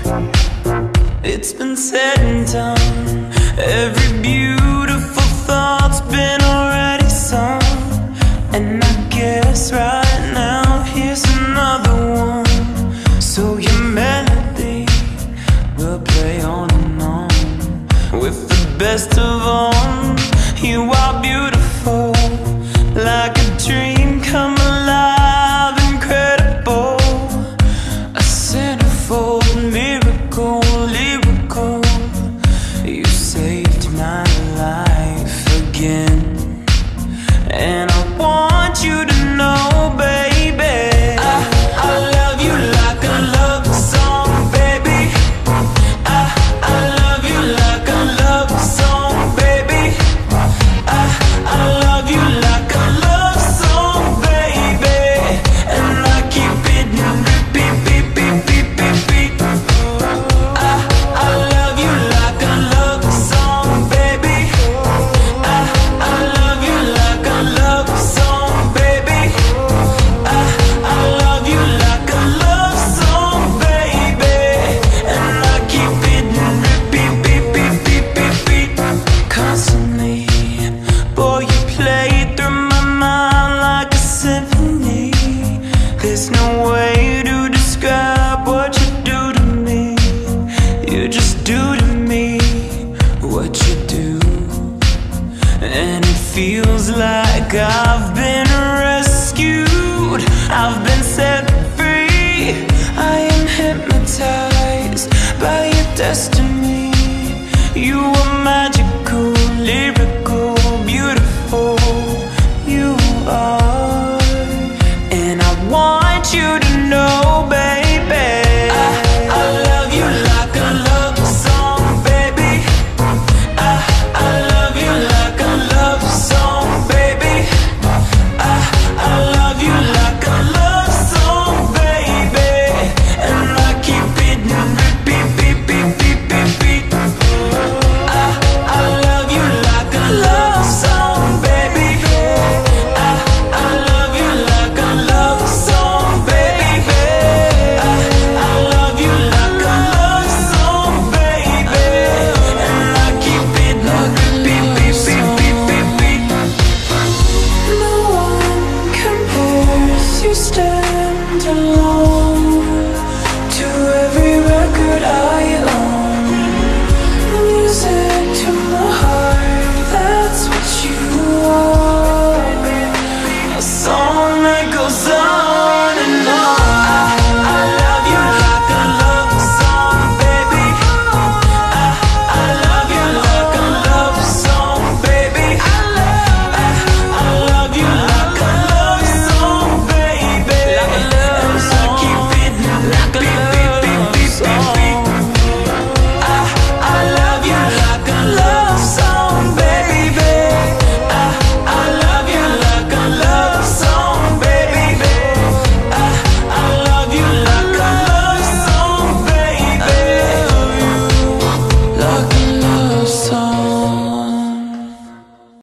It's been said and done. Every beautiful thought's been already sung. And I guess right now here's another one. So your melody will play on and on. With the best of all, you are beautiful, like a dream come alive, incredible. A centerfold miracle, lyrical. You saved my life again. And I want you to know, baby, I love you like a love song, baby. I love you like a love song, baby. I love you like a love song, baby. And I keep it in repeat, beat, beat, beat, beat, beat. I love you like a love song, baby. I love you like a love song, baby. I love you like a love song, baby. And I keep it in repeat, beat, beat, beat, beat, beat. Constantly, boy, you play through my mind like a symphony. There's no way to describe what you do to me. You just do to me what you do. And it feels like I've been rescued, I've been set free. I am hypnotized by your destiny. You are magical, lyrical, beautiful. You are. And I want you to know, baby, I love you like a love song, baby. I love you like a love song, baby. I love you like a love song, baby. And I keep it in repeat, beat, beat, beat, beat, beat. I love you like a love song, baby. I love you like a love song, baby. I love you like a love song, baby. And I keep it in repeat, beat, beat, beat, beat, beat. No one compares, you stand alone to every record I